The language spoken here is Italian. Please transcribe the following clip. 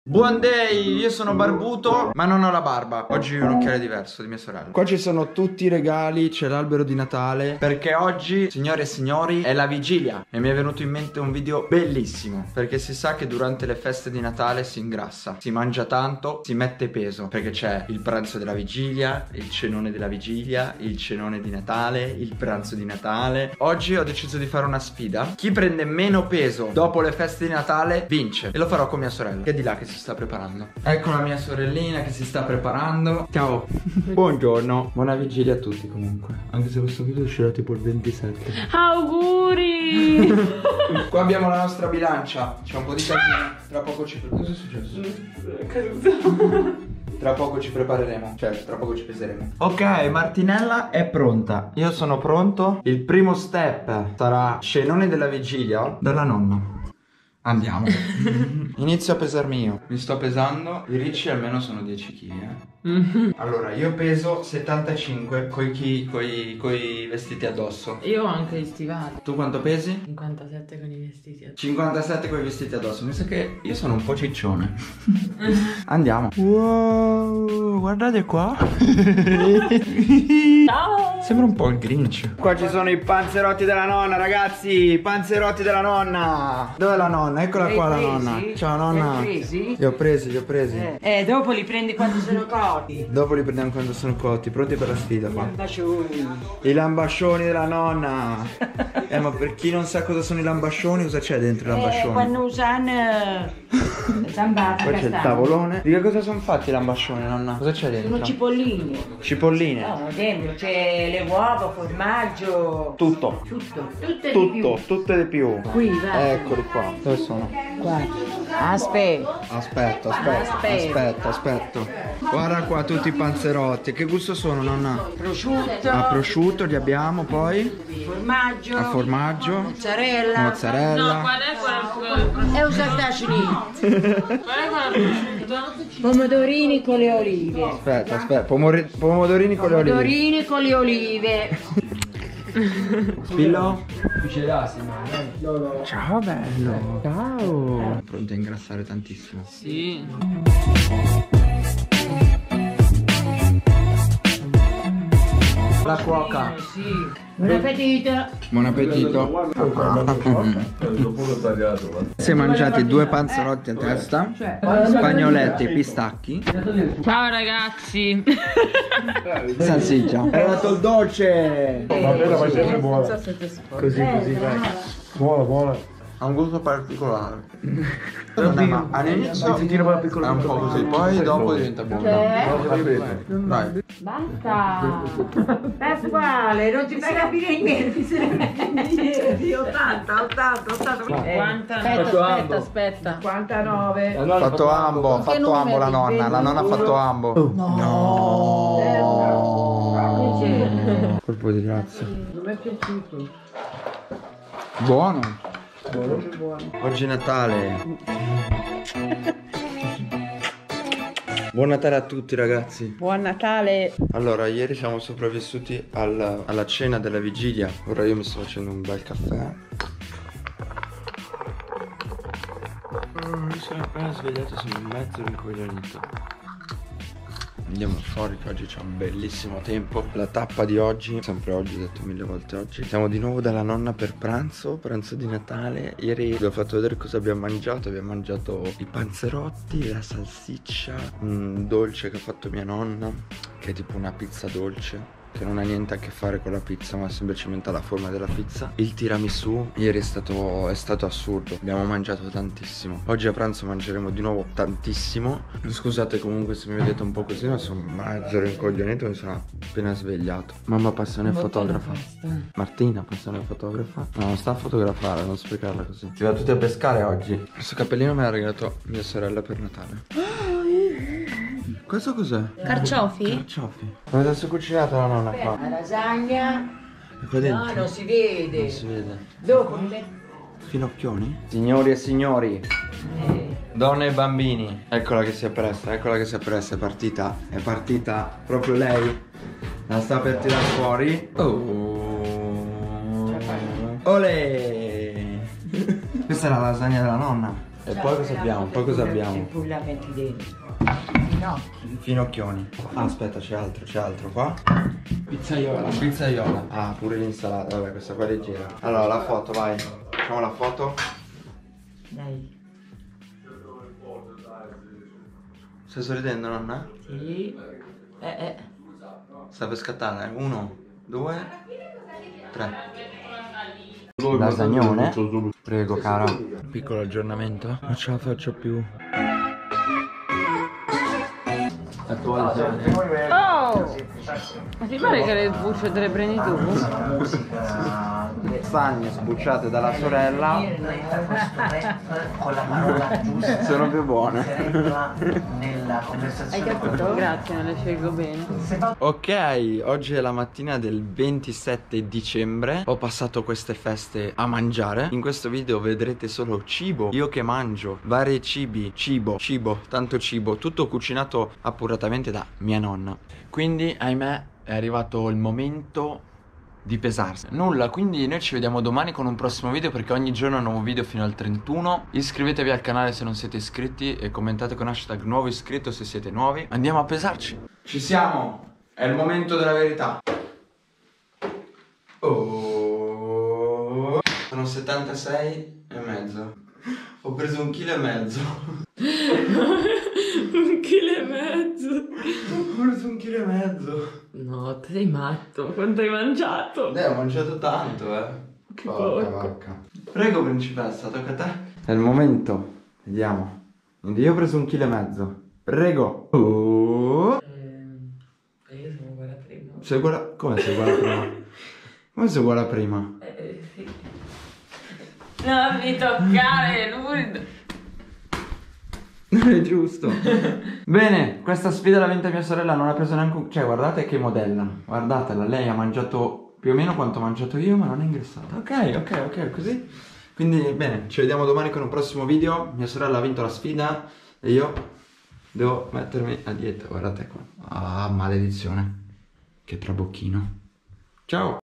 Buon day, io sono barbuto ma non ho la barba. Oggi ho un occhiale diverso di mia sorella. Qua ci sono tutti i regali, c'è l'albero di Natale, perché oggi, signore e signori, è la vigilia. E mi è venuto in mente un video bellissimo, perché si sa che durante le feste di Natale si ingrassa, si mangia tanto, si mette peso, perché c'è il pranzo della vigilia, il cenone della vigilia, il cenone di Natale, il pranzo di Natale. Oggi ho deciso di fare una sfida. Chi prende meno peso dopo le feste di Natale vince. E lo farò con mia sorella, che è di là che si sta preparando. Ecco la mia sorellina che si sta preparando. Ciao. Buongiorno. Buona vigilia a tutti comunque. Anche se questo video uscirà tipo il 27. Auguri. Qua abbiamo la nostra bilancia. C'è un po' di casino. Tra poco ci... Cosa è successo? Tra poco ci prepareremo. Cioè, tra poco ci peseremo. Ok, Martinella è pronta. Io sono pronto. Il primo step sarà cenone della vigilia dalla nonna. Andiamo. Inizio a pesarmi io. Mi sto pesando. I ricci almeno sono 10 kg. Allora, io peso 75 coi vestiti addosso. Io ho anche gli stivali. Tu quanto pesi? 57 con i vestiti addosso. 57 coi vestiti addosso. Mi sa che io sono un po' ciccione. Andiamo. Wow, guardate qua. Ciao. Sembra un po' il Grinch. Qua ci sono i panzerotti della nonna, ragazzi. I panzerotti della nonna. Dov'è la nonna? Eccola qua la nonna. Ciao nonna. Li ho presi. dopo li prendi quando sono cotti. Dopo li prendiamo quando sono cotti. Pronti per la sfida qua. Bacioni. I lambascioni della nonna. Ma per chi non sa cosa sono i lambascioni, cosa c'è dentro i lambascioni? Quando usano zambata. Poi c'è il tavolone. Di che cosa sono fatti i lambascioni, nonna? Cosa c'è dentro? Sono cipolline. Cipolline? No, dentro c'è le uova, formaggio. Tutto. Tutte di più. Tutte di più. Qui, va. Eccoli qua. Dove sono? Qua. Aspetta. Aspetta. Guarda qua tutti i panzerotti. Che gusto sono, nonna? Prosciutto. A prosciutto li abbiamo, poi Formaggio. a formaggio, Mozzarella. mozzarella. Qual è quella? E usartacini. Qual è quella prosciutto? Pomodorini con le olive. Aspetta, pomodorini con le olive. Pomodorini con le olive. Spillo? Ciao bello. Ciao. Pronto a ingrassare tantissimo. Sì. La cuoca. Sì. Buon appetito. Buon appetito. Si è mangiati 2 panzerotti a testa, spagnoletti, pistacchi, Ciao ragazzi. salsiccia. È arrivato il dolce. Così, vai. Buona. Ha un gusto particolare. Ma all'inizio è un po' così, poi dopo diventa buono. Vai. Basta. Pasquale, non ti fai capire niente. 80. Aspetta. 59. Ha fatto ambo la nonna. La nonna ha fatto ambo. No. Colpo di grazia. Non mi è piaciuto. Buono. Oggi è Natale. Buon Natale a tutti ragazzi. Buon Natale. Allora, ieri siamo sopravvissuti alla cena della vigilia. Ora io mi sto facendo un bel caffè. Mi sono appena svegliato, sono mezzo rincoglionito. Andiamo fuori che oggi c'è un bellissimo tempo. La tappa di oggi, sempre oggi, ho detto 1000 volte oggi. Siamo di nuovo dalla nonna per pranzo di Natale. Ieri vi ho fatto vedere cosa abbiamo mangiato. Abbiamo mangiato i panzerotti, la salsiccia, un dolce che ha fatto mia nonna, che è tipo una pizza dolce, che non ha niente a che fare con la pizza, ma semplicemente la forma della pizza. Il tiramisù ieri è stato assurdo. Abbiamo mangiato tantissimo. Oggi a pranzo mangeremo di nuovo tantissimo. Scusate comunque se mi vedete un po' così, ma sono mezzo rincoglionito, mi sono appena svegliato. Mamma passione fotografa. Martina passione fotografa. No, non sta a fotografare, non sprecarla così. Ci va tutti a pescare oggi. Questo cappellino me l'ha regalato mia sorella per Natale. Questo cos'è? Carciofi? Carciofi. Come adesso cucinato la nonna qua? La lasagna. E qua dentro? No, non si vede. Non si vede. Dopo mi metto. Finocchioni? Signori e signori, donne e bambini, eccola che si appresta, è partita proprio lei. La sta per tirare fuori. Oh. Olè. Questa è la lasagna della nonna. E poi cosa abbiamo? Poi cosa abbiamo? Pullamenti dentro. Finocchi. Finocchioni. Ah, aspetta, c'è altro qua. Pizzaiola. Ah, pure l'insalata. Vabbè, questa qua è leggera. Allora, la foto, vai. Facciamo la foto. Dai. Stai sorridendo, nonna? Sì. Sta per scattare. 1, 2, 3. Lasagnone. Prego, cara. Piccolo aggiornamento. Non ce la faccio più. Attualizzazione. Oh! Ma ti pare che le bucce te le prendi tu? Lasagne sbucciate dalla sorella. Con la parola giusta. Sono più buone. Nella conversazione. Hai capito? Grazie, me le scelgo bene. Ok, oggi è la mattina del 27 dicembre. Ho passato queste feste a mangiare. In questo video vedrete solo cibo. Io che mangio vari cibi. Cibo, tanto cibo. Tutto cucinato appuratamente da mia nonna. Quindi, ahimè, è arrivato il momento di pesarsi. Nulla, quindi noi ci vediamo domani con un prossimo video, perché ogni giorno è un nuovo video fino al 31. Iscrivetevi al canale se non siete iscritti e commentate con hashtag nuovo iscritto se siete nuovi. Andiamo a pesarci. Ci siamo, è il momento della verità. Oh, sono 76,5. Ho preso 1,5 kg. 1,5 kg. Ho preso 1,5 kg. No, te sei matto. Quanto hai mangiato? Ho mangiato tanto, Che Porca porco. vacca. Prego, principessa, tocca a te. È il momento. Vediamo. Quindi io ho preso 1,5 kg. Prego. Oh. Io sono uguale a prima. Sei uguale. Come sei uguale a prima? Come sei uguale a prima? Sì. Non mi toccare, Lourdes. Non è giusto. Bene, questa sfida l'ha vinta mia sorella. Non ha preso neanche un... Cioè, guardate che modella. Guardatela, lei ha mangiato più o meno quanto ho mangiato io, ma non è ingrassata. Ok, così. Quindi, bene, ci vediamo domani con un prossimo video. Mia sorella ha vinto la sfida e io devo mettermi a dieta. Guardate qua. Ah, maledizione. Che trabocchino. Ciao.